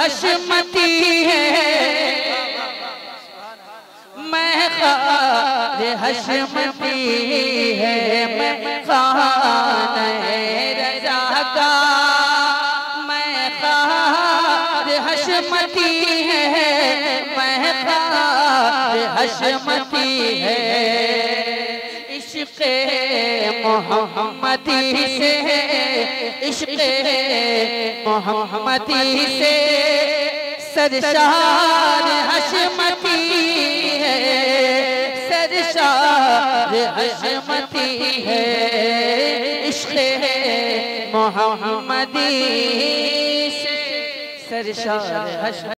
हशमती है, मैं खार हशमती है, मैं खाने रज़ा का, मैं खार हशमती है, मैं खार हशमती है। इश्क़े मोहम्मदी से, इश्क़े मोहम्मदी से सरशार हशमती है, सरशार हशमती है। इश्क़े मोहम्मदी से सरशार